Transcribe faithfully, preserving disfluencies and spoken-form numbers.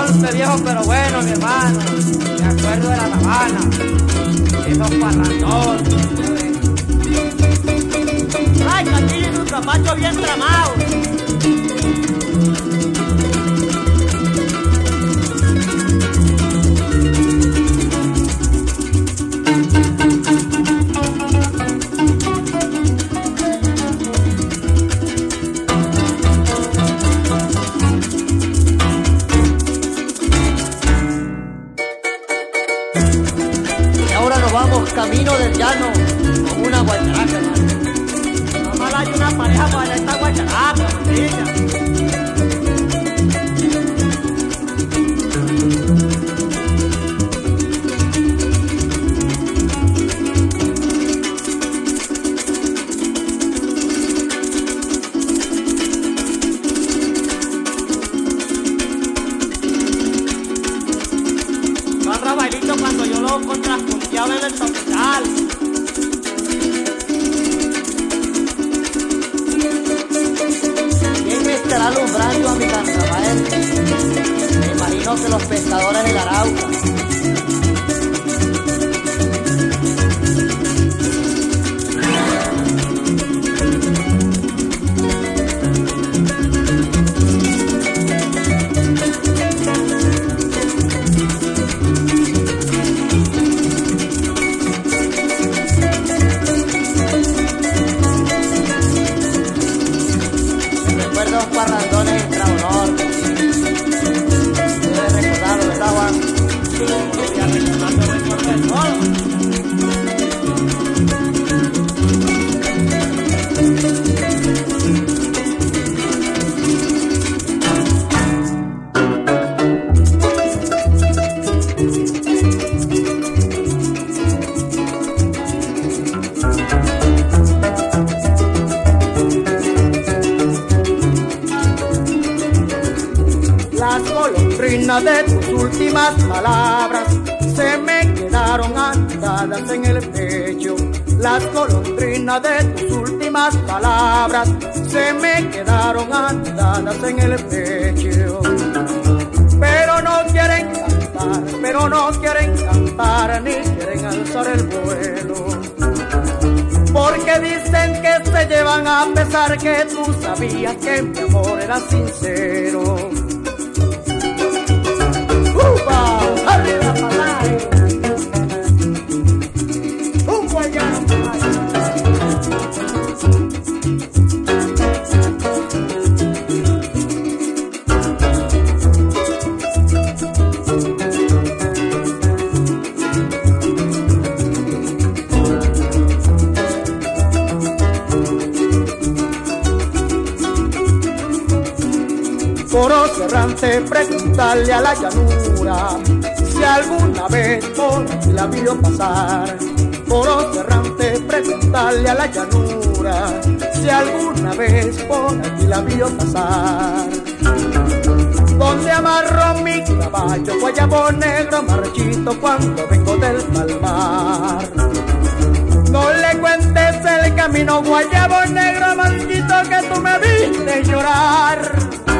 golpe, viejo, pero bueno, mi hermano. Me acuerdo de La Habana, esos parrandones. Ay, Castillo y sus zapachos bien tramados. Camino del llano como una guacharaca, hermano. Nomás hay una pareja para esta guacharaca, niña. Juan Rafaelito cuando yo lo contrapunteaba en el hospital. ¿Quién me estará alumbrando a mi Rafael? Me imagino que los pescadores del Arauca. Parrandones extra honor. Debe recordarlo, ¿verdad, Juan? Sí, voy a recordarlo mejor del todo. De tus últimas palabras se me quedaron anidadas en el pecho. Las golondrinas de tus últimas palabras se me quedaron anidadas en el pecho. Pero no quieren cantar, pero no quieren cantar ni quieren alzar el vuelo. Porque dicen que se llevan a pesar que tú sabías que mi amor era sincero. ¡Upa! ¡Arriba, Parales! ¡Un guayabo! Coro cerrante, preguntarle a la llanura si alguna vez por aquí la vio pasar. Coro cerrante, preguntarle a la llanura si alguna vez por aquí la vio pasar. Donde amarró mi caballo, Guayabo Negro, marchito cuando vengo del palmar. No le cuentes el camino, Guayabo Negro, maldito, que tú me viste llorar.